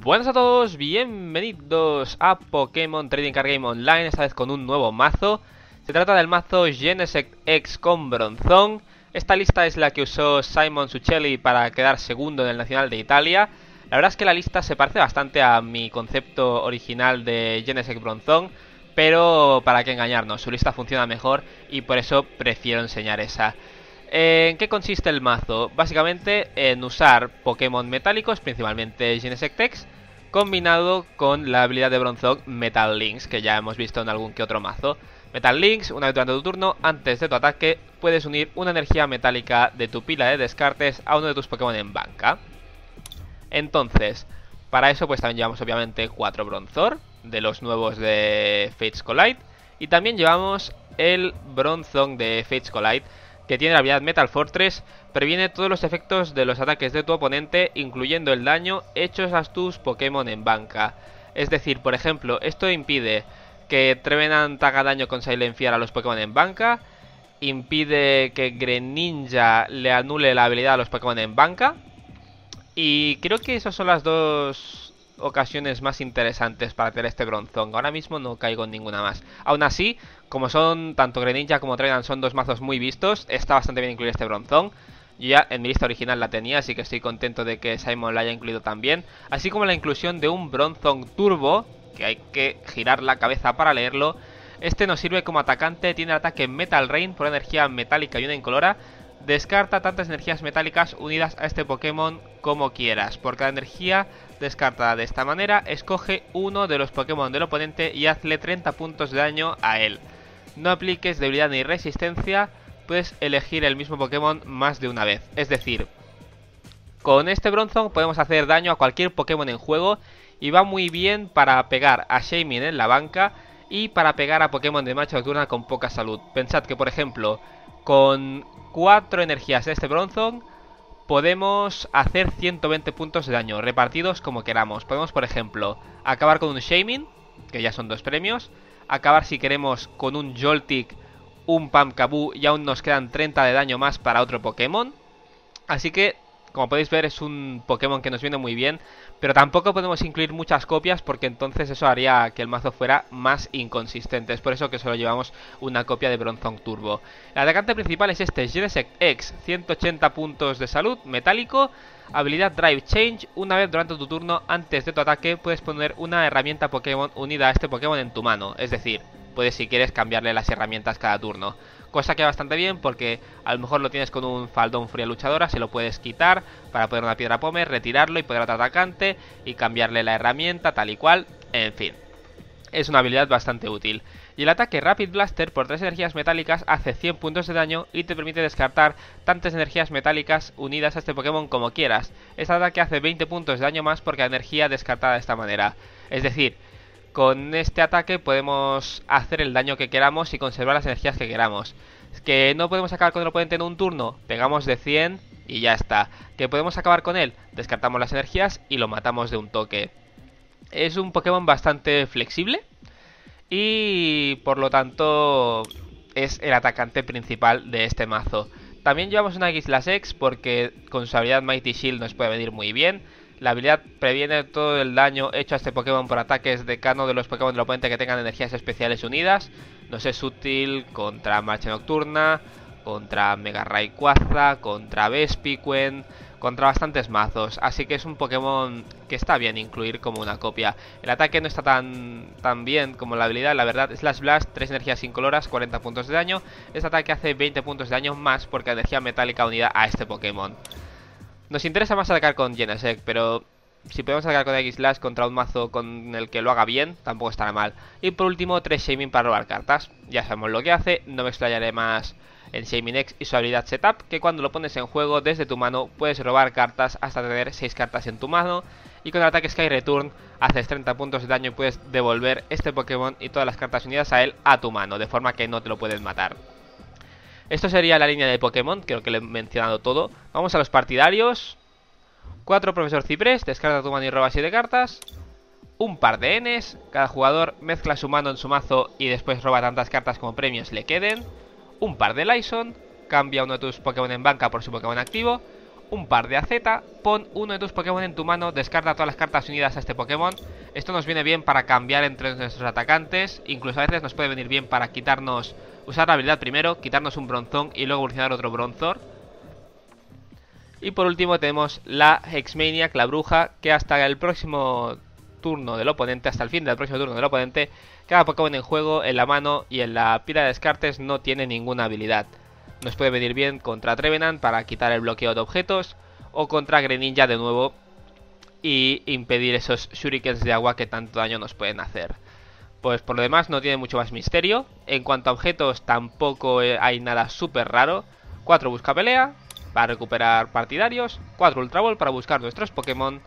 Buenas a todos, bienvenidos a Pokémon Trading Card Game Online, esta vez con un nuevo mazo. Se trata del mazo Genesect X con Bronzong. Esta lista es la que usó Simon Succelli para quedar segundo en el Nacional de Italia. La verdad es que la lista se parece bastante a mi concepto original de Genesect Bronzong, pero para qué engañarnos, su lista funciona mejor y por eso prefiero enseñar esa. ¿En qué consiste el mazo? Básicamente en usar Pokémon metálicos, principalmente Genesect X, combinado con la habilidad de Bronzong Metal Links, que ya hemos visto en algún que otro mazo. Metal Links, una vez durante tu turno, antes de tu ataque, puedes unir una energía metálica de tu pila de descartes a uno de tus Pokémon en banca. Entonces, para eso pues también llevamos obviamente 4 Bronzor, de los nuevos de Fates Collide, y también llevamos el Bronzong de Fates Collide, que tiene la habilidad Metal Fortress, previene todos los efectos de los ataques de tu oponente, incluyendo el daño hechos a tus Pokémon en banca. Es decir, por ejemplo, esto impide que Trevenant haga daño con Silenciar a los Pokémon en banca, impide que Greninja le anule la habilidad a los Pokémon en banca, y creo que esas son las dos ocasiones más interesantes para tener este Bronzong. Ahora mismo no caigo en ninguna más. Aún así, como son tanto Greninja como Trevenant son dos mazos muy vistos, está bastante bien incluir este Bronzong. Yo ya en mi lista original la tenía, así que estoy contento de que Simon la haya incluido también. Así como la inclusión de un Bronzong Turbo, que hay que girar la cabeza para leerlo. Este nos sirve como atacante, tiene el ataque Metal Rain por energía metálica y una incolora. Descarta tantas energías metálicas unidas a este Pokémon como quieras. Por cada energía descartada de esta manera, escoge uno de los Pokémon del oponente y hazle 30 puntos de daño a él. No apliques debilidad ni resistencia, puedes elegir el mismo Pokémon más de una vez. Es decir, con este Bronzong podemos hacer daño a cualquier Pokémon en juego y va muy bien para pegar a Shaymin en la banca y para pegar a Pokémon de marcha nocturna con poca salud. Pensad que, por ejemplo, con 4 energías de este Bronzong podemos hacer 120 puntos de daño, repartidos como queramos. Podemos, por ejemplo, acabar con un Shaymin, que ya son 2 premios. Acabar, si queremos, con un Joltik, un Pumpkaboo, y aún nos quedan 30 de daño más para otro Pokémon. Así que, como podéis ver, es un Pokémon que nos viene muy bien, pero tampoco podemos incluir muchas copias porque entonces eso haría que el mazo fuera más inconsistente. Es por eso que solo llevamos una copia de Bronzong Turbo. El atacante principal es este Genesect X, 180 puntos de salud, metálico, habilidad Drive Change. Una vez durante tu turno, antes de tu ataque, puedes poner una herramienta Pokémon unida a este Pokémon en tu mano. Es decir, puedes, si quieres, cambiarle las herramientas cada turno. Cosa que va bastante bien porque a lo mejor lo tienes con un faldón Furia Luchadora, se lo puedes quitar para poner una piedra Pomer, retirarlo y poner otro atacante y cambiarle la herramienta tal y cual. En fin, es una habilidad bastante útil. Y el ataque Rapid Blaster por 3 energías metálicas hace 100 puntos de daño y te permite descartar tantas energías metálicas unidas a este Pokémon como quieras. Este ataque hace 20 puntos de daño más por cada energía descartada de esta manera. Es decir, con este ataque podemos hacer el daño que queramos y conservar las energías que queramos. Que no podemos acabar con el oponente en un turno, pegamos de 100 y ya está. Que podemos acabar con él, descartamos las energías y lo matamos de un toque. Es un Pokémon bastante flexible y por lo tanto es el atacante principal de este mazo. También llevamos una X porque con su habilidad Mighty Shield nos puede venir muy bien. La habilidad previene todo el daño hecho a este Pokémon por ataques de cano de los Pokémon del oponente que tengan energías especiales unidas. Nos es útil contra Marcha Nocturna, contra Mega Rayquaza, contra Vespiquen, contra bastantes mazos. Así que es un Pokémon que está bien incluir como una copia. El ataque no está tan bien como la habilidad, la verdad. Slash Blast, 3 energías incoloras, 40 puntos de daño. Este ataque hace 20 puntos de daño más porque energía metálica unida a este Pokémon. Nos interesa más atacar con Genesect, pero si podemos atacar con X-Slash contra un mazo con el que lo haga bien, tampoco estará mal. Y por último, 3 Shaymin para robar cartas. Ya sabemos lo que hace, no me explayaré más en Shaymin X y su habilidad Setup, que cuando lo pones en juego desde tu mano puedes robar cartas hasta tener 6 cartas en tu mano. Y con el ataque Sky Return haces 30 puntos de daño y puedes devolver este Pokémon y todas las cartas unidas a él a tu mano, de forma que no te lo puedes matar. Esto sería la línea de Pokémon, creo que lo he mencionado todo. Vamos a los partidarios. 4 Profesor Ciprés, descarta tu mano y roba 7 cartas. Un par de Ns, cada jugador mezcla su mano en su mazo y después roba tantas cartas como premios le queden. Un par de Lyson, cambia uno de tus Pokémon en banca por su Pokémon activo. un par de AZ, pon uno de tus Pokémon en tu mano, descarta todas las cartas unidas a este Pokémon. Esto nos viene bien para cambiar entre nuestros atacantes, incluso a veces nos puede venir bien para quitarnos, usar la habilidad primero, quitarnos un Bronzong y luego evolucionar otro Bronzor. Y por último tenemos la Hexmaniac, la bruja, que hasta el próximo turno del oponente, hasta el fin del próximo turno del oponente, cada Pokémon en juego, en la mano y en la pila de descartes no tiene ninguna habilidad. Nos puede venir bien contra Trevenant para quitar el bloqueo de objetos, o contra Greninja de nuevo y impedir esos shurikens de agua que tanto daño nos pueden hacer. Pues por lo demás no tiene mucho más misterio. En cuanto a objetos tampoco hay nada súper raro. 4 busca pelea para recuperar partidarios, 4 Ultra Ball para buscar nuestros Pokémon,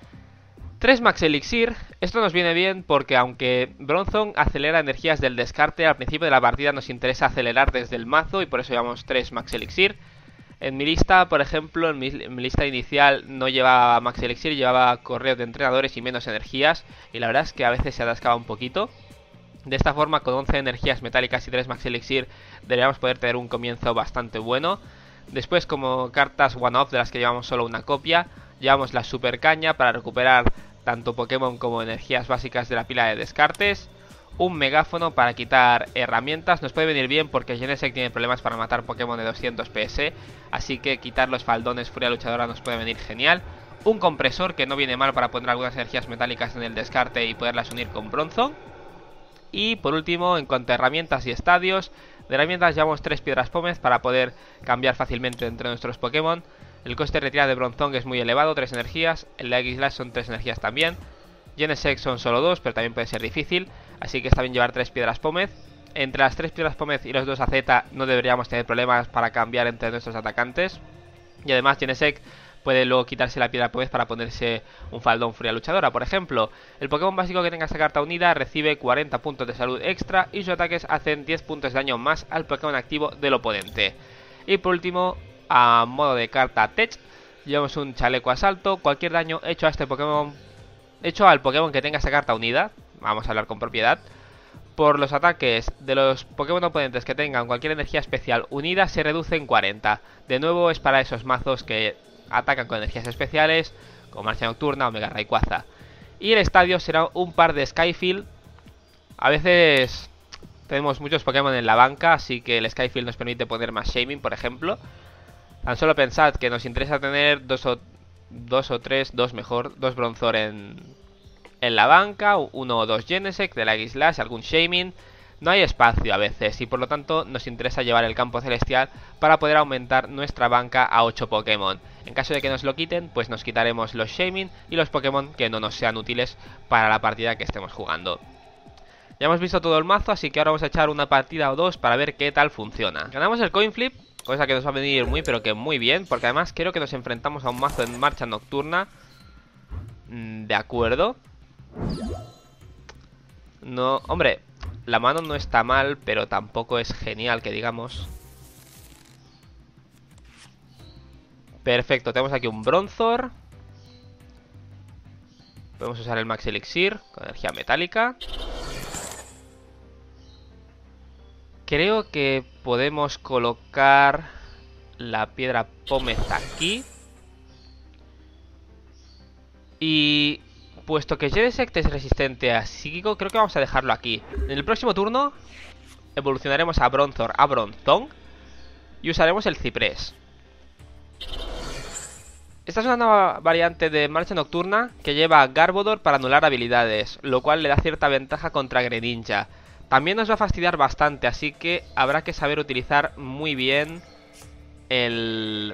3 Max Elixir. Esto nos viene bien porque aunque Bronzong acelera energías del descarte, al principio de la partida nos interesa acelerar desde el mazo y por eso llevamos 3 Max Elixir. En mi lista, por ejemplo, en mi lista inicial no llevaba Max Elixir, llevaba correo de entrenadores y menos energías, y la verdad es que a veces se atascaba un poquito. De esta forma, con 11 energías metálicas y 3 Max Elixir, deberíamos poder tener un comienzo bastante bueno. Después, como cartas one-off de las que llevamos solo una copia, llevamos la Super Caña para recuperar tanto Pokémon como energías básicas de la pila de descartes. Un megáfono para quitar herramientas. Nos puede venir bien porque Genesect tiene problemas para matar Pokémon de 200 PS, así que quitar los faldones Furia Luchadora nos puede venir genial. Un compresor que no viene mal para poner algunas energías metálicas en el descarte y poderlas unir con Bronzong. Y por último, en cuanto a herramientas y estadios, de herramientas llevamos 3 piedras pómez para poder cambiar fácilmente entre nuestros Pokémon. El coste de retirada de Bronzong es muy elevado, 3 energías. El de X-Slash son 3 energías también. Genesect son solo 2, pero también puede ser difícil, así que está bien llevar 3 piedras pómez. Entre las 3 piedras pómez y los 2 AZ no deberíamos tener problemas para cambiar entre nuestros atacantes. Y además Genesect puede luego quitarse la piedra pómez para ponerse un faldón Furia Luchadora. Por ejemplo, el Pokémon básico que tenga esta carta unida recibe 40 puntos de salud extra y sus ataques hacen 10 puntos de daño más al Pokémon activo del oponente. Y por último, a modo de carta Tech, llevamos un chaleco asalto. Cualquier daño hecho a este Pokémon, hecho al Pokémon que tenga esta carta unida, vamos a hablar con propiedad, por los ataques de los Pokémon oponentes que tengan cualquier energía especial unida, se reduce en 40. De nuevo es para esos mazos que atacan con energías especiales, como Marcha Nocturna o Mega Rayquaza. Y el estadio será un par de Skyfield. A veces tenemos muchos Pokémon en la banca, así que el Skyfield nos permite poner más Shaming, por ejemplo. Tan solo pensad que nos interesa tener dos Bronzor en la banca, 1 o 2 Genesect de la X-Slash, algún Shaming. No hay espacio a veces y por lo tanto nos interesa llevar el campo celestial para poder aumentar nuestra banca a 8 Pokémon. En caso de que nos lo quiten, pues nos quitaremos los Shaming y los Pokémon que no nos sean útiles para la partida que estemos jugando. Ya hemos visto todo el mazo, así que ahora vamos a echar una partida o dos para ver qué tal funciona. Ganamos el Coin Flip, cosa que nos va a venir muy pero que muy bien, porque además creo que nos enfrentamos a un mazo en Marcha Nocturna. De acuerdo. No, hombre, la mano no está mal, pero tampoco es genial que digamos. Perfecto, tenemos aquí un Bronzor. Podemos usar el Max Elixir con energía metálica. Creo que podemos colocar la piedra pómez aquí. Y puesto que Genesect es resistente a psíquico, creo que vamos a dejarlo aquí. En el próximo turno evolucionaremos a Bronzor a Bronzong y usaremos el Ciprés. Esta es una nueva variante de Marcha Nocturna que lleva a Garbodor para anular habilidades, lo cual le da cierta ventaja contra Greninja. También nos va a fastidiar bastante, así que habrá que saber utilizar muy bien el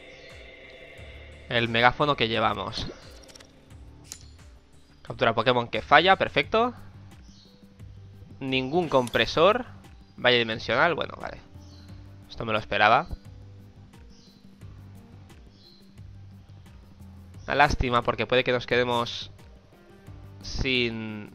megáfono que llevamos. Captura Pokémon que falla, perfecto. Ningún compresor. Valle dimensional, bueno, vale. Esto me lo esperaba. Una lástima porque puede que nos quedemos sin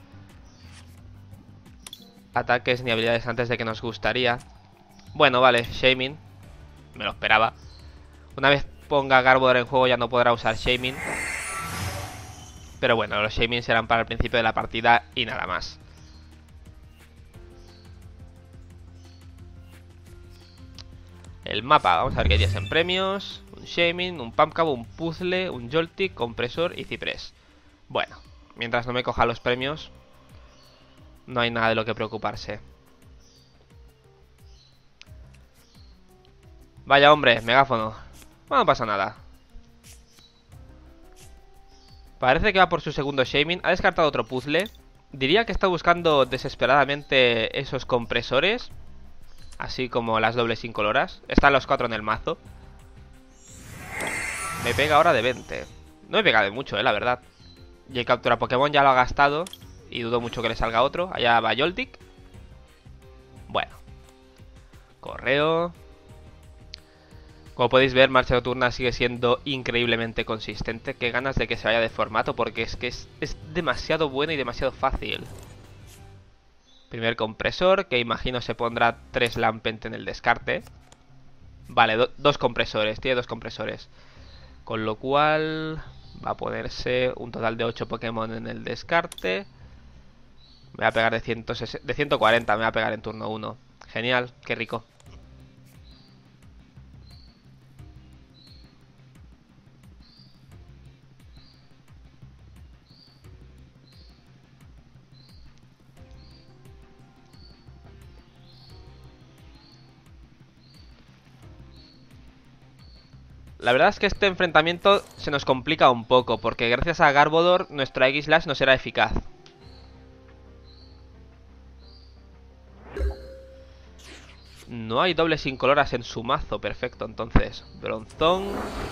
ataques ni habilidades antes de que nos gustaría. Bueno, vale, Shaming. Me lo esperaba. Una vez ponga Garbodor en juego ya no podrá usar Shaming. Pero bueno, los Shaming serán para el principio de la partida y nada más. El mapa, vamos a ver qué días en premios. un Shaymin, un Pumpkaboo, un Puzzle, un Joltik, Compresor y Ciprés. Bueno, mientras no me coja los premios, no hay nada de lo que preocuparse. Vaya hombre, megáfono. Bueno, no pasa nada. Parece que va por su segundo Shaymin. Ha descartado otro puzzle. Diría que está buscando desesperadamente esos compresores, así como las dobles incoloras. Están los 4 en el mazo. Me pega ahora de 20. No me pega de mucho, la verdad. Y el captura Pokémon ya lo ha gastado y dudo mucho que le salga otro. Allá va Joltik. Bueno. Correo. Como podéis ver, Marcha Nocturna sigue siendo increíblemente consistente. Qué ganas de que se vaya de formato, porque es que es demasiado bueno y demasiado fácil. Primer compresor, que imagino se pondrá 3 Lampent en el descarte. Vale, dos compresores, tiene 2 compresores. Con lo cual va a ponerse un total de 8 Pokémon en el descarte. Me voy a pegar de 140, me voy a pegar en turno 1. Genial, qué rico. La verdad es que este enfrentamiento se nos complica un poco, porque gracias a Garbodor nuestro X-Slash no será eficaz. No hay dobles incoloras en su mazo, perfecto, entonces. Bronzón.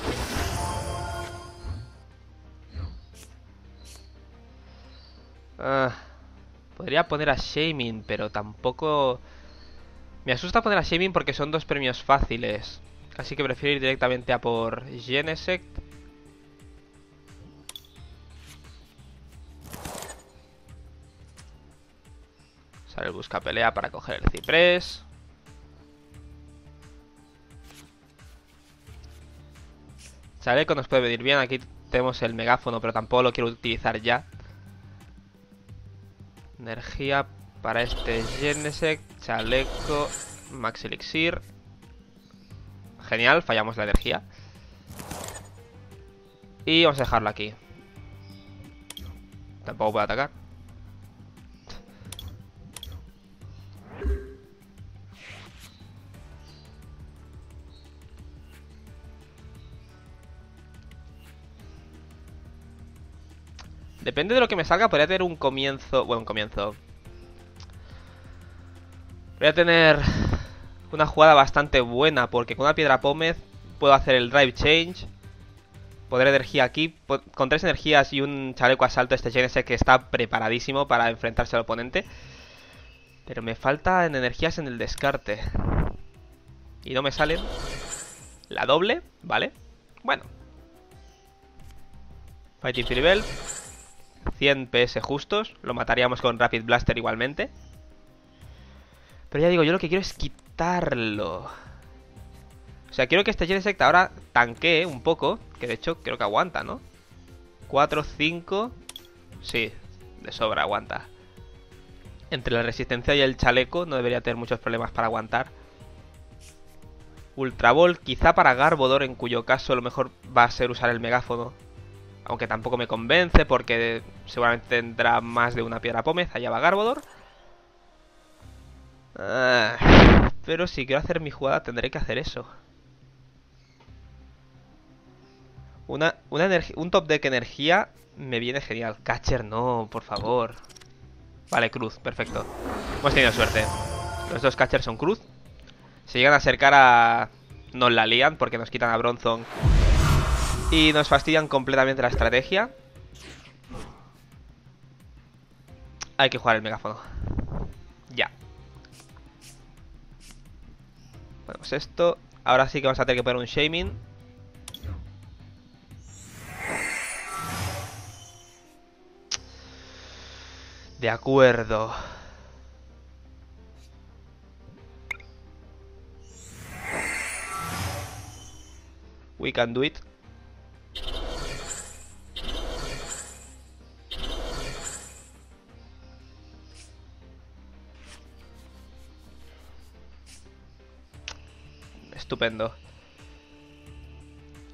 Podría poner a Shaymin, pero tampoco... Me asusta poner a Shaymin porque son 2 premios fáciles. Así que prefiero ir directamente a por Genesect. Sale el buscapelea para coger el Ciprés. Chaleco nos puede venir bien. Aquí tenemos el megáfono, pero tampoco lo quiero utilizar ya. Energía para este Genesect. Chaleco. Max Elixir. Genial, fallamos la energía. Y vamos a dejarlo aquí. Tampoco puede atacar. Depende de lo que me salga, podría tener un comienzo... Bueno, un comienzo. Voy a tener una jugada bastante buena, porque con una piedra pómez puedo hacer el drive change. Poder de energía aquí. Con 3 energías y un chaleco asalto, este Genesect que está preparadísimo para enfrentarse al oponente. Pero me faltan energías en el descarte. Y no me salen. La doble, ¿vale? Bueno. Fighting Fury Belt. 100 PS justos. Lo mataríamos con Rapid Blaster igualmente. Pero ya digo, yo lo que quiero es quitarlo. O sea, quiero que este Genesect ahora tanquee un poco. Que de hecho creo que aguanta, ¿no? 4, 5. Sí, de sobra aguanta. Entre la resistencia y el chaleco no debería tener muchos problemas para aguantar. Ultra Ball quizá para Garbodor, en cuyo caso lo mejor va a ser usar el megáfono. Aunque tampoco me convence porque seguramente tendrá más de una piedra pómez. Allá va Garbodor. Pero si quiero hacer mi jugada tendré que hacer eso. Un top deck energía me viene genial. Catcher no, por favor. Vale, cruz, perfecto. Hemos tenido suerte. Los 2 catchers son cruz. Si llegan a acercar a... Nos la lían porque nos quitan a Bronzong y nos fastidian completamente la estrategia. Hay que jugar el megáfono. Ya. Ponemos esto. Ahora sí que vamos a tener que poner un Shaymin. De acuerdo. We can do it. Estupendo.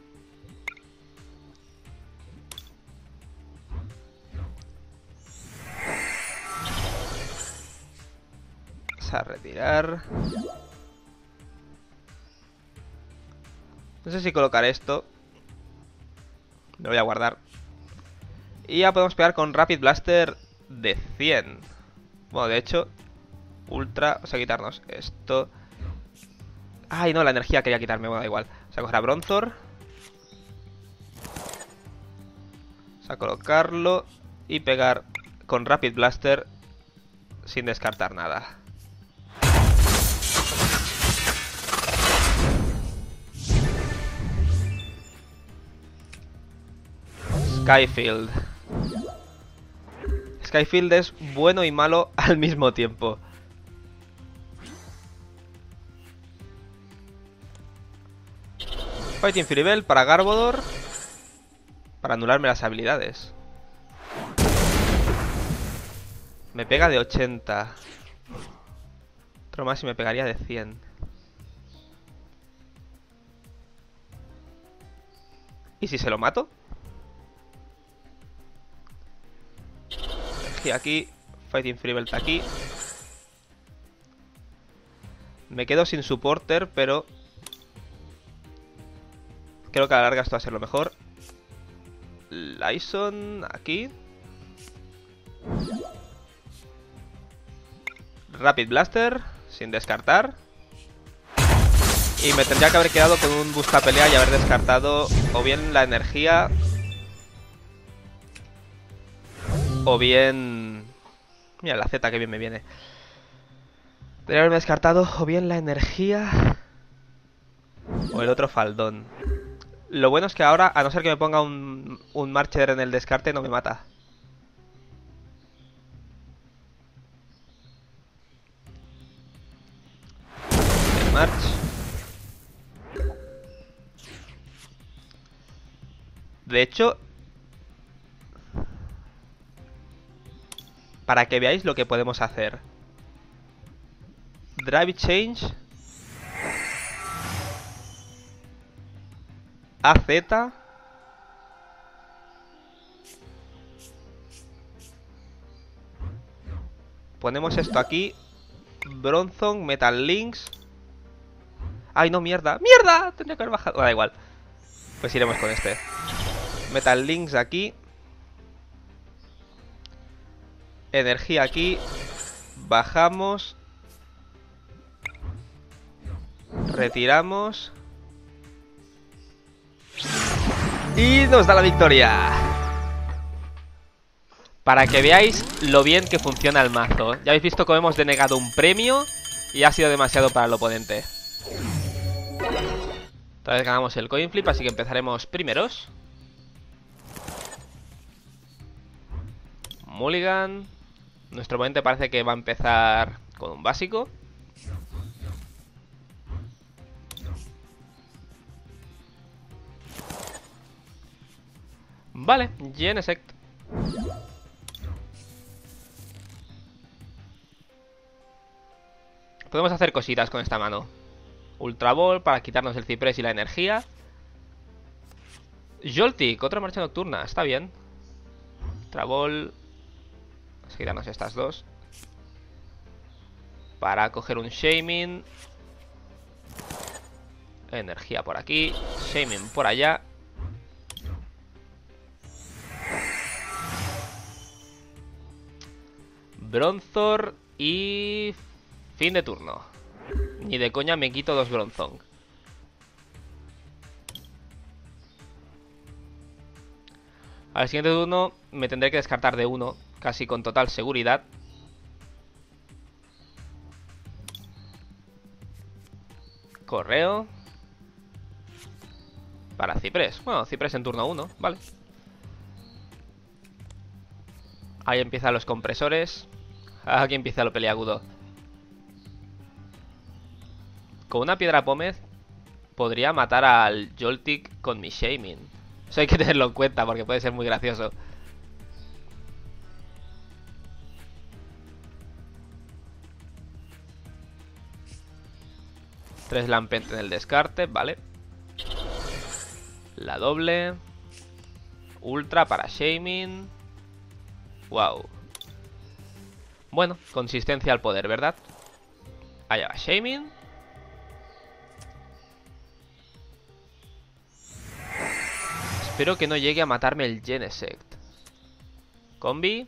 Vamos a retirar. No sé si colocar esto. Lo voy a guardar. Y ya podemos pegar con Rapid Blaster de 100. Bueno, de hecho, Ultra. Vamos a quitarnos esto. Ay, no, la energía quería quitarme. Bueno, da igual. Vamos a coger a Bronzor. Vamos a colocarlo. Y pegar con Rapid Blaster sin descartar nada. Skyfield. Skyfield es bueno y malo al mismo tiempo. Fighting Fury Bell para Garbodor. Para anularme las habilidades. Me pega de 80. Otro más y me pegaría de 100. ¿Y si se lo mato? Energía aquí. Fighting Fury Belt aquí. Me quedo sin supporter, pero creo que a la larga esto va a ser lo mejor. Lyson aquí. Rapid Blaster, sin descartar. Y me tendría que haber quedado con un Busta Pelea y haber descartado o bien la energía o bien... Mira la Z que bien me viene. Tendría que haberme descartado o bien la energía o el otro faldón. Lo bueno es que ahora, a no ser que me ponga un Marcher en el descarte, no me mata. March. De hecho, para que veáis lo que podemos hacer. Drive Change. AZ. Ponemos esto aquí. Bronzong, Metal Links. ¡Ay, no, mierda! ¡Mierda! Tendría que haber bajado. Da igual. Pues iremos con este. Metal Links aquí. Energía aquí. Bajamos. Retiramos. Y nos da la victoria. Para que veáis lo bien que funciona el mazo. Ya habéis visto cómo hemos denegado un premio y ha sido demasiado para el oponente. Otra vez ganamos el coin flip, así que empezaremos primeros. Mulligan. Nuestro oponente parece que va a empezar con un básico. Vale, Genesect. Podemos hacer cositas con esta mano. Ultra Ball para quitarnos el ciprés y la energía. Joltik, otra marcha nocturna, está bien. Ultra Ball. Vamos a quitarnos estas dos para coger un Shaming. Energía por aquí, Shaming por allá. Bronzor y... fin de turno. Ni de coña me quito dos Bronzong. Al siguiente turno me tendré que descartar de uno, casi con total seguridad. Correo. Para Ciprés. Bueno, Ciprés en turno 1, vale. Ahí empiezan los compresores. Aquí empieza lo peliagudo. Con una piedra pómez podría matar al Joltik con mi Shaming. Eso hay que tenerlo en cuenta porque puede ser muy gracioso. Tres Lampent en el descarte, vale. La doble. Ultra para Shaming. Wow. Bueno, consistencia al poder, ¿verdad? Allá va Shaymin. Espero que no llegue a matarme el Genesect. Combi.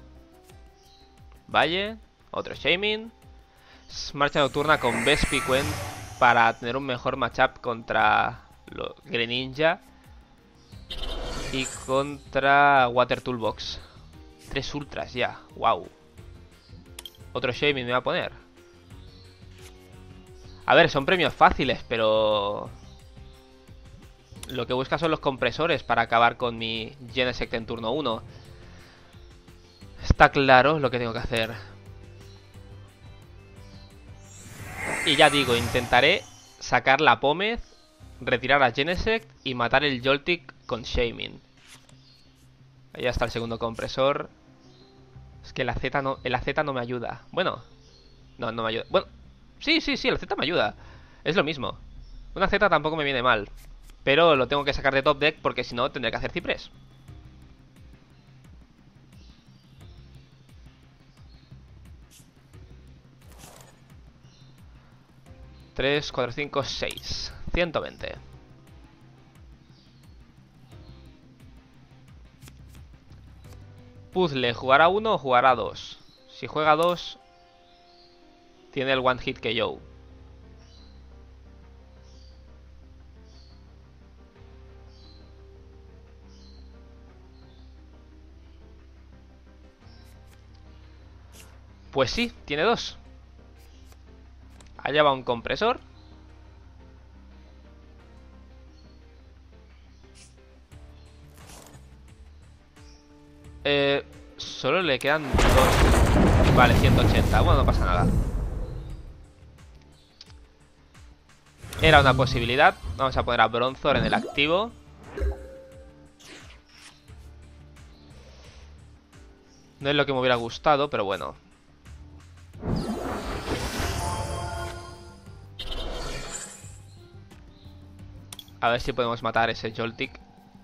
Valle. Otro Shaymin. Marcha nocturna con Vespiquen para tener un mejor matchup contra Greninja y contra Water Toolbox. 3 ultras ya, wow. Otro Shaymin me va a poner. A ver, son premios fáciles, pero lo que busca son los compresores para acabar con mi Genesect en turno 1. Está claro lo que tengo que hacer. Y ya digo, intentaré sacar la Pómez, retirar a Genesect y matar el Joltik con Shaymin. Ahí está el segundo compresor. Es que el AZ no me ayuda. Bueno, no me ayuda. Bueno, sí, el AZ me ayuda. Es lo mismo. Una Z tampoco me viene mal. Pero lo tengo que sacar de top deck porque si no tendré que hacer ciprés. 3, 4, 5, 6. 120. Puzzle, ¿jugará 1 o jugará 2? Si juega 2, tiene el one hit KO. Pues sí, tiene 2. Allá va un compresor. Solo le quedan 2. Vale, 180. Bueno, no pasa nada. Era una posibilidad. Vamos a poner a Bronzor en el activo. No es lo que me hubiera gustado, pero bueno. A ver si podemos matar ese Joltik.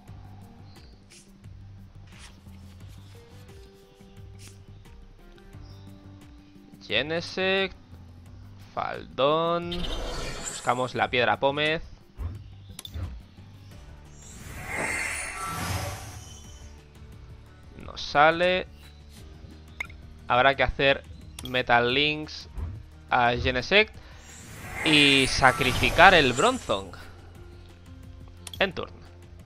Genesect. Faldón. Buscamos la piedra Pómez. Nos sale. Habrá que hacer Metal Links a Genesect y sacrificar el Bronzong en turno.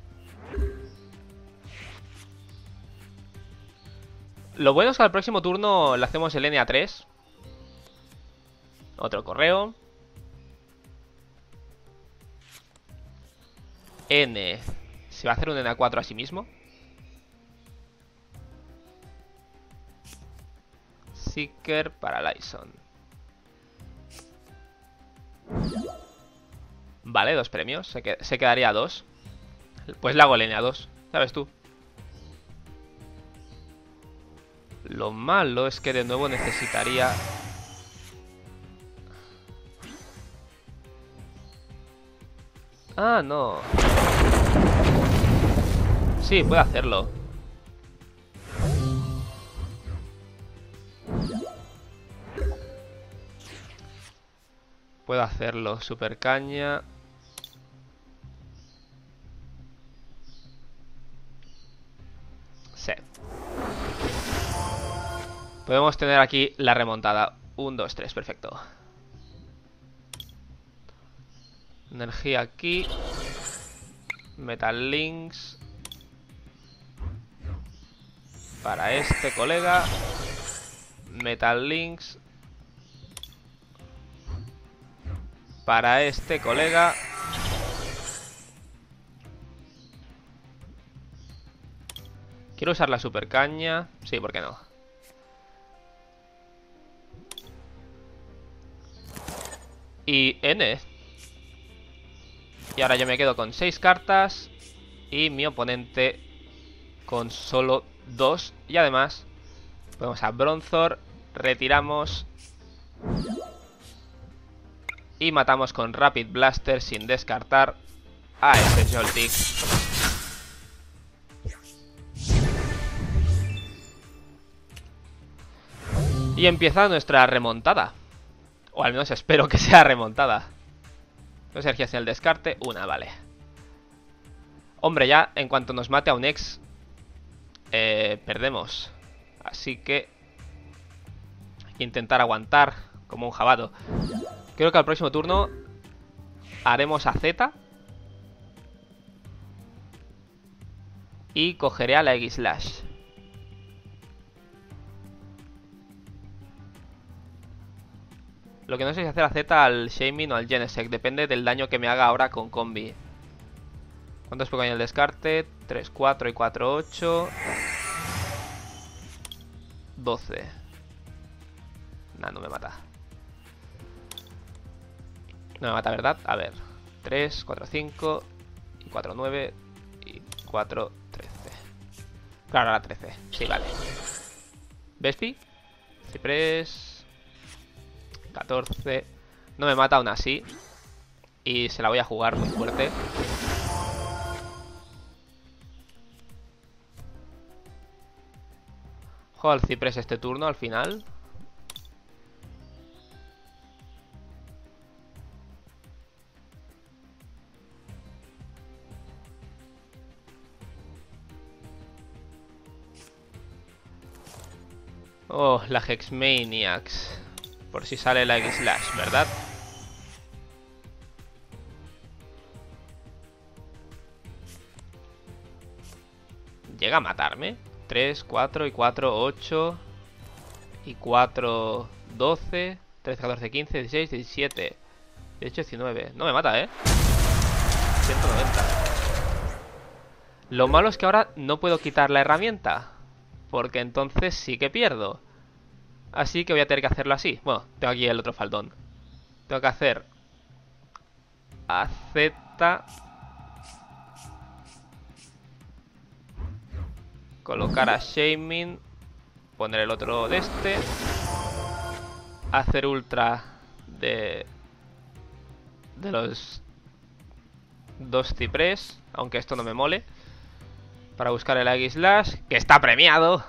Lo bueno es que al próximo turno le hacemos el NA3. Otro correo. N. ¿Se va a hacer un NA4 a sí mismo? Seeker para Lyson. Vale, 2 premios. Se quedaría a 2. Pues le hago el NA2. ¿Sabes tú? Lo malo es que de nuevo necesitaría... Ah, no. Sí, puedo hacerlo. Puedo hacerlo. Super caña. Sí. Podemos tener aquí la remontada. 1, 2, 3, perfecto. Energía aquí. Metal Links. Para este colega. Metal Links. Para este colega. Quiero usar la super caña. Sí, ¿por qué no? Y N. Y ahora yo me quedo con 6 cartas. Y mi oponente con solo 2. Y además ponemos a Bronzor. Retiramos. Y matamos con Rapid Blaster sin descartar a este Joltik. Y empieza nuestra remontada. O al menos espero que sea remontada. Dos energías en el descarte. Una, vale. Hombre, ya en cuanto nos mate a un ex, perdemos. Así que hay que intentar aguantar como un jabado. Creo que al próximo turno haremos a Z. Y cogeré a la X-Slash. Lo que no sé si hacer a Z al Shaymin o al Genesect. Depende del daño que me haga ahora con combi. ¿Cuántos Pokémon en el descarte? 3, 4 y 4, 8. 12. Nah, no me mata. No me mata, ¿verdad? A ver. 3, 4, 5 y 4, 9 y 4, 13. Claro, ahora 13. Sí, vale. Vespi. Ciprés. 14. No me mata aún así. Y se la voy a jugar muy fuerte. Juego al Ciprés este turno al final. Oh, la Hexmaniacs. Por si sale la X-Slash, ¿verdad? ¿Llega a matarme? 3, 4 y 4, 8 y 4, 12, 13, 14, 15, 16, 17, 18, 19. No me mata, ¿eh? 190. Lo malo es que ahora no puedo quitar la herramienta, porque entonces sí que pierdo. Así que voy a tener que hacerlo así. Bueno, tengo aquí el otro faldón. Tengo que hacer a Z. Colocar a Shaymin. Poner el otro de este. Hacer ultra de los dos ciprés. Aunque esto no me mole. Para buscar el X-Slash, que está premiado.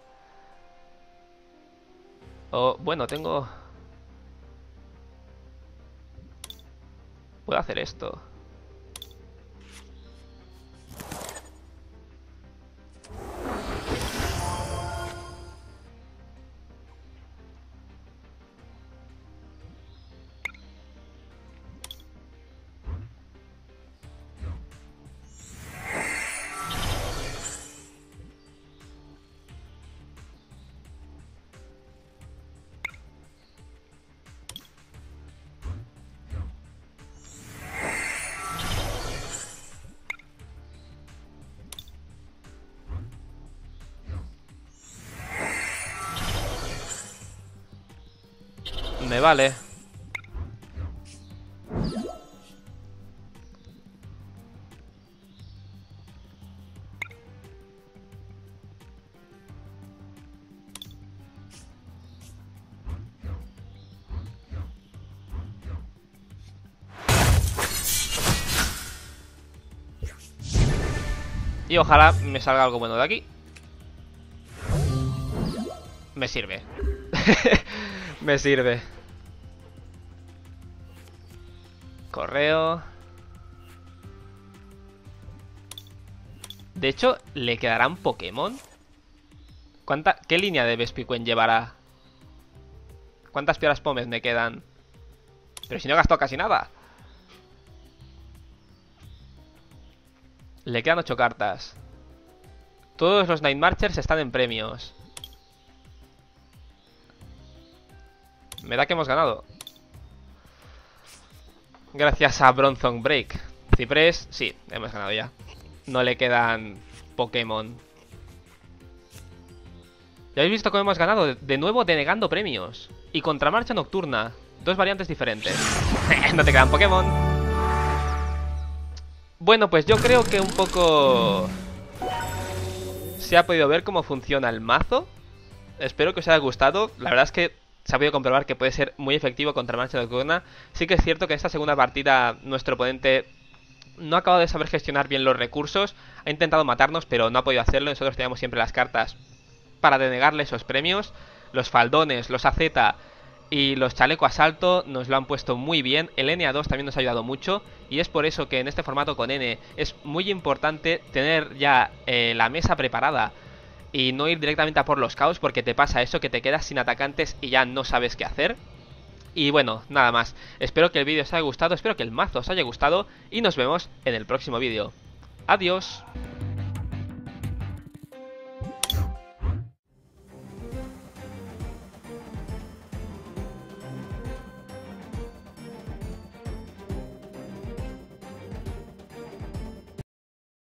Oh, bueno, tengo... Puedo hacer esto. Me vale. Y ojalá me salga algo bueno de aquí. Me sirve. Me sirve. Correo. De hecho, ¿le quedarán Pokémon? ¿Qué línea de Vespiquen llevará? ¿Cuántas piedras Pómez me quedan? Pero si no he gastado casi nada. Le quedan 8 cartas. Todos los Night Marchers están en premios. Me da que hemos ganado. Gracias a Bronzong Break. Ciprés, sí, hemos ganado ya. No le quedan Pokémon. Ya habéis visto cómo hemos ganado. De nuevo denegando premios. Y Contramarcha Nocturna. Dos variantes diferentes. No te quedan Pokémon. Bueno, pues yo creo que un poco se ha podido ver cómo funciona el mazo. Espero que os haya gustado. La verdad es que se ha podido comprobar que puede ser muy efectivo contra Marcha Nocturna. Sí que es cierto que en esta segunda partida nuestro oponente no ha acabado de saber gestionar bien los recursos. Ha intentado matarnos, pero no ha podido hacerlo. Nosotros teníamos siempre las cartas para denegarle esos premios. Los faldones, los AZ Y los chaleco asalto nos lo han puesto muy bien. El NA2 también nos ha ayudado mucho. Y es por eso que en este formato con N es muy importante tener ya la mesa preparada y no ir directamente a por los caos, porque te pasa eso, que te quedas sin atacantes y ya no sabes qué hacer. Y bueno, nada más. Espero que el vídeo os haya gustado, espero que el mazo os haya gustado y nos vemos en el próximo vídeo. Adiós.